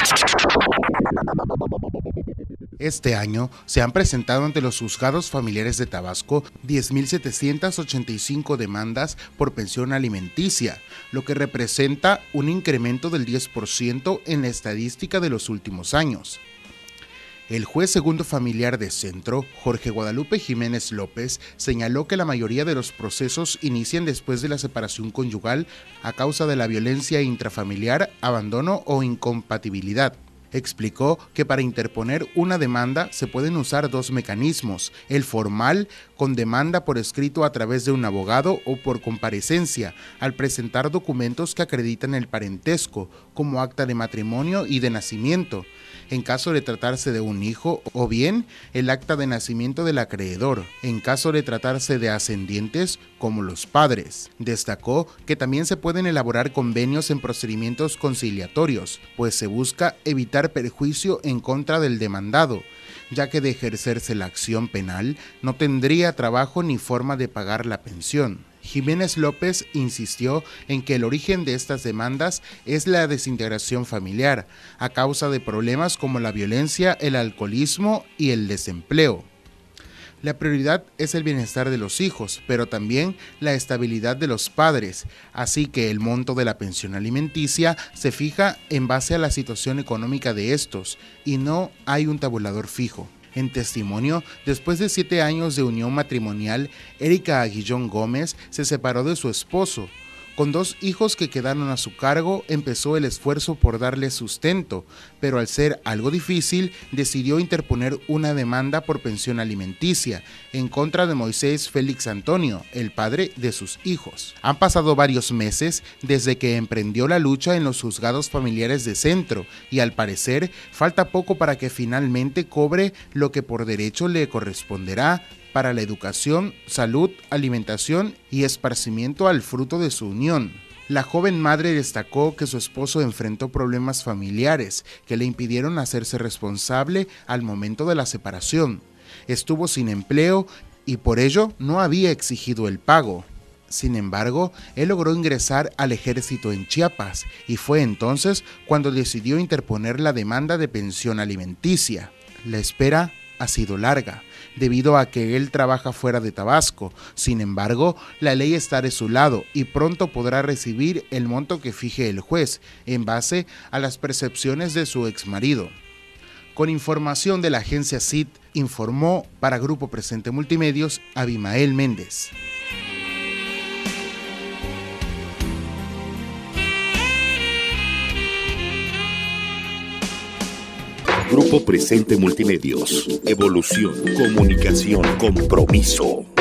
Este año se han presentado ante los juzgados familiares de Tabasco 10.785 demandas por pensión alimenticia, lo que representa un incremento del 10% en la estadística de los últimos años. El juez segundo familiar de Centro, Jorge Guadalupe Jiménez López, señaló que la mayoría de los procesos inician después de la separación conyugal a causa de la violencia intrafamiliar, abandono o incompatibilidad. Explicó que para interponer una demanda se pueden usar dos mecanismos: el formal, con demanda por escrito a través de un abogado, o por comparecencia, al presentar documentos que acreditan el parentesco, como acta de matrimonio y de nacimiento, en caso de tratarse de un hijo, o bien el acta de nacimiento del acreedor, en caso de tratarse de ascendientes, como los padres. Destacó que también se pueden elaborar convenios en procedimientos conciliatorios, pues se busca evitar perjuicio en contra del demandado, ya que de ejercerse la acción penal no tendría trabajo ni forma de pagar la pensión. Jiménez López insistió en que el origen de estas demandas es la desintegración familiar, a causa de problemas como la violencia, el alcoholismo y el desempleo. La prioridad es el bienestar de los hijos, pero también la estabilidad de los padres, así que el monto de la pensión alimenticia se fija en base a la situación económica de estos, y no hay un tabulador fijo. En testimonio, después de 7 años de unión matrimonial, Erika Aguillón Gómez se separó de su esposo. Con 2 hijos que quedaron a su cargo, empezó el esfuerzo por darle sustento, pero al ser algo difícil, decidió interponer una demanda por pensión alimenticia en contra de Moisés Félix Antonio, el padre de sus hijos. Han pasado varios meses desde que emprendió la lucha en los juzgados familiares de Centro, y al parecer falta poco para que finalmente cobre lo que por derecho le corresponderá para la educación, salud, alimentación y esparcimiento al fruto de su unión. La joven madre destacó que su esposo enfrentó problemas familiares que le impidieron hacerse responsable al momento de la separación. Estuvo sin empleo y por ello no había exigido el pago. Sin embargo, él logró ingresar al ejército en Chiapas, y fue entonces cuando decidió interponer la demanda de pensión alimenticia. La espera ha sido larga, debido a que él trabaja fuera de Tabasco. Sin embargo, la ley está de su lado y pronto podrá recibir el monto que fije el juez, en base a las percepciones de su exmarido. Con información de la agencia CID, informó para Grupo Presente Multimedios Abimael Méndez. Grupo Presente Multimedios. Evolución, comunicación, compromiso.